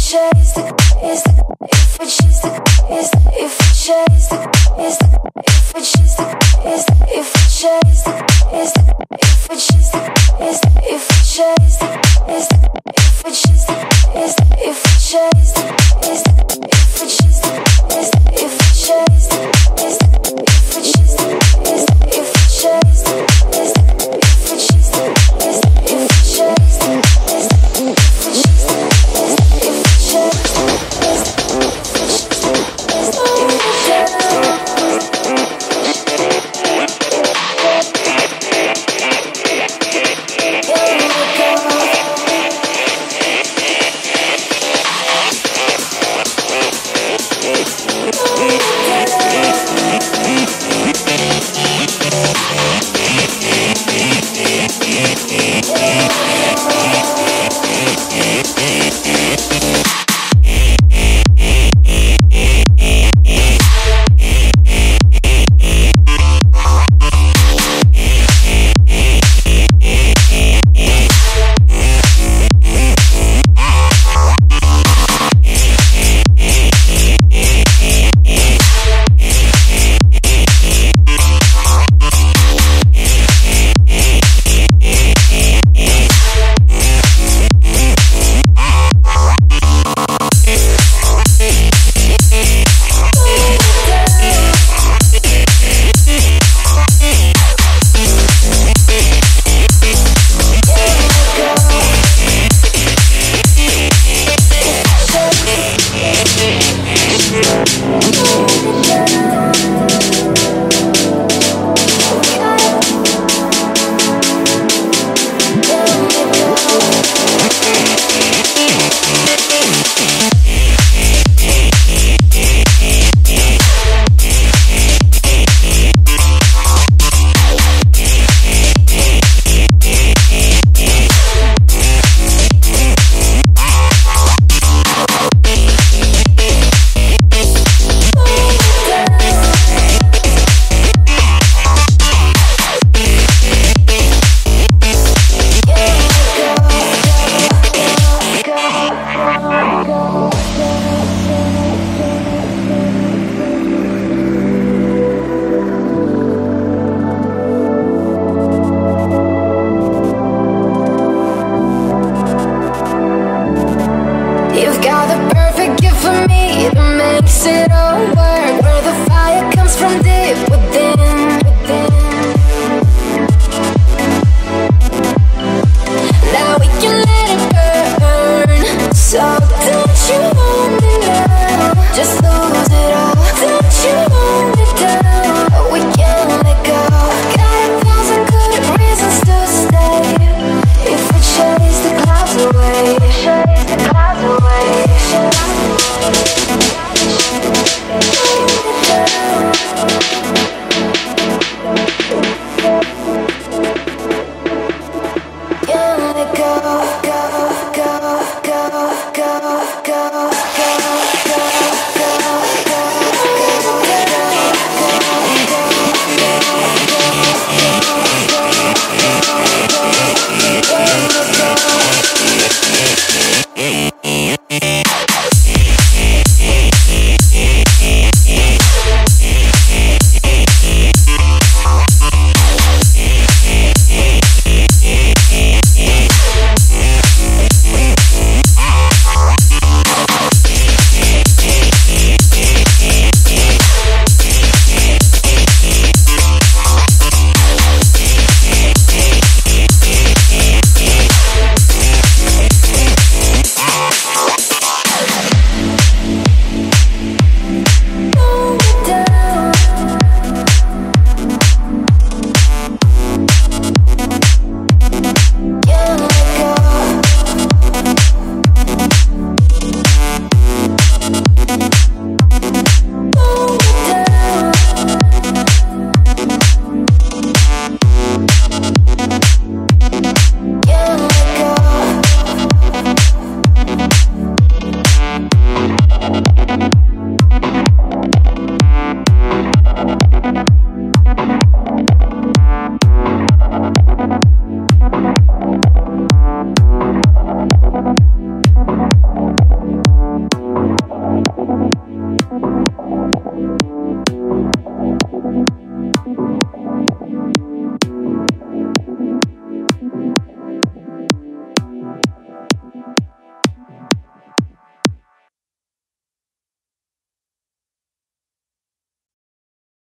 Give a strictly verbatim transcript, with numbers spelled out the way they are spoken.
chase the is the if we chase the is the if we chase the is the if we chase the is the if we chase the is the if we chase the is the if we chase the is the if we chase the is the if we chase the is the if we chase the is the if we chase the is the if we chase the is the if we chase the is the if we chase the is the if we chase the is the if we chase the is the if we chase the is the go, go, go, go.